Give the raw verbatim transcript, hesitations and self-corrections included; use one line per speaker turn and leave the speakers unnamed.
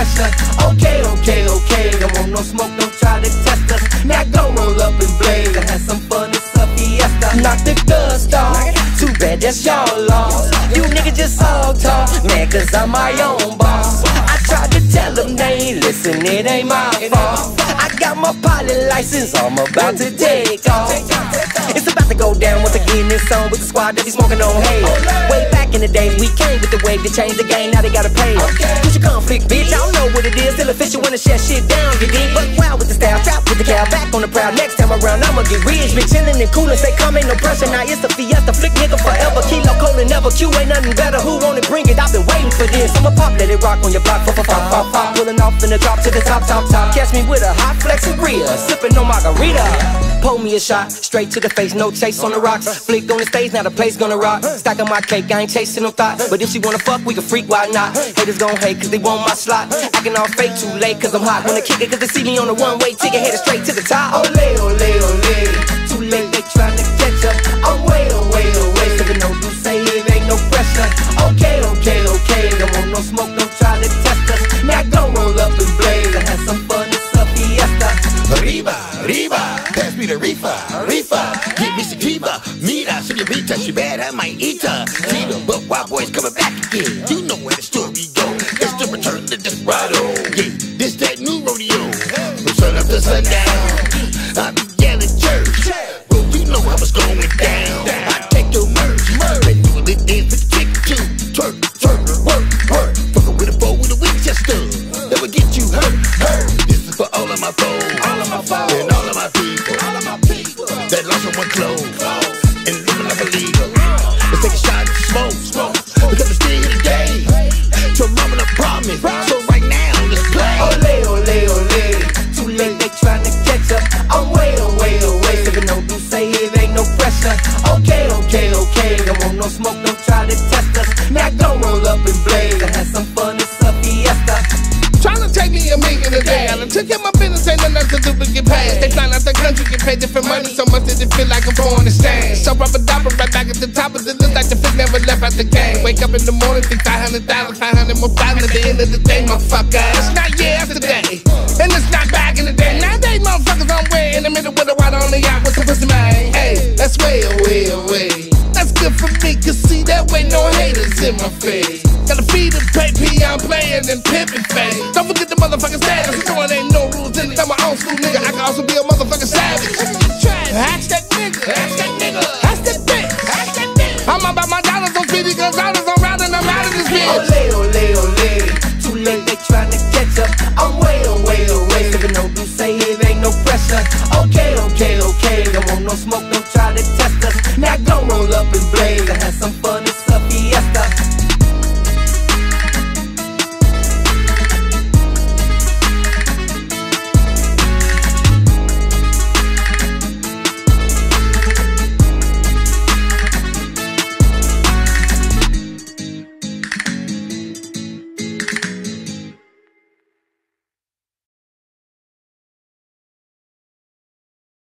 pressure. Okay, okay, okay, don't want no smoke, don't try to test us. Now go roll up and blaze and have some fun, it's a fiesta. Knock the dust off, too bad that's y'all lost. You niggas just all talk, man, cause I'm my own boss. I tried to tell them they ain't listen, it ain't my fault. I got my pilot license, I'm about to take off. It's about to go down once again, this song with the squad that be smoking on hay. Way back in the days, we came with the wave to change the game, now they gotta pay. Push your conflict, bitch, I don't know what it is. Still official when I shut shit down, you dig? But wild with the style, trap with the cow, back on the proud. Next time around, I'ma get rich, bitch, chillin' and coolin', stay calm, ain't no pressure. Now it's the fiesta, flick nigga forever. Kilo, Colin, never, Q ain't nothing better. Who wanna bring it? I've been waiting for this. I'ma pop, let it rock on your block, pop, pop, pop, pop, pop. Pulling off in the drop to the top, top, top. Catch me with a hot flex and Rhea, sippin' on margarita. Pull me a shot, straight to the face, no chase on the rocks. Flick on the stage, now the place gonna rock. Stacking my cake, I ain't chasing no thoughts. But if she wanna fuck, we can freak, why not? Haters gon' hate cause they want my slot. Acting all fake, too late cause I'm hot. Wanna kick it cause they see me on the one-way ticket, headed straight to the top. Ole, ole, ole, too late, they tryna catch up. I'm way away, away, sippin' no do say it ain't no pressure. Okay, okay, okay, don't want no smoke, don't try to test us. Now go roll up and blaze and have some fun, it's a fiesta.
Arriba, arriba, pass me the reefer, reefer. Give me sativa, mira, señorita, she bad, I might eat her. Tina, but wild boys coming back again. You know where the story go. It's the return to Desperado. Yeah, this that new rodeo. From sun up to sundown, I be yelling church. Bro, you know how it's going down. I take your merch, and you will live in for the chick too. Twerk, twerk, work, work. Fuckin' with a bow with a Winchester. That will get you hurt, hurt. This is for all of my foes. And all of my people, all of my people that lost someone close and living like a leader. Let's take a shot and smoke, smoke, because I'm still here today. So mama the promise, so right now let's play.
Ole, ole, ole, too late they tryna catch up. I'm way away, away, sippin' no do say it ain't no pressure. Okay, okay, okay, don't want no smoke, don't try to test us. Now go roll up and blaze and have some fun, it's a fiesta.
Tryna take me a million a day. I done took care of my business, ain't nothing to do but get paid. They flying out the country, get paid different money, so much that it feel like I'm born to stand. So rubber dopper right back at the top of the list, like the fit never left out the game. Wake up in the morning, think five hundred thousand, five hundred more thousand at the end of the day, motherfucker. It's not yesterday, and it's not back in the day. Nowadays, motherfuckers, I'm way in the middle with a water on the yacht with some pussy, man. Hey, that's way away, away. That's good for me, cause see that way, no haters in my face. Gotta feed and pay, P, I'm playing and pimpin' face. Don't forget the motherfucking status, you know it ain't no rules in it. I'm an old school nigga, I can also be a motherfucking savage. Ask that nigga, ask that nigga, ask that bitch, ask that bitch. I'm about my dollars, those fifty guns out, I'm riding, I'm out of this bitch.
Ole, ole, ole, too late they tryna catch up. I'm way away, away, sippin' no do say it ain't no pressure. Okay, okay, okay, don't want no smoke, don't try to test us.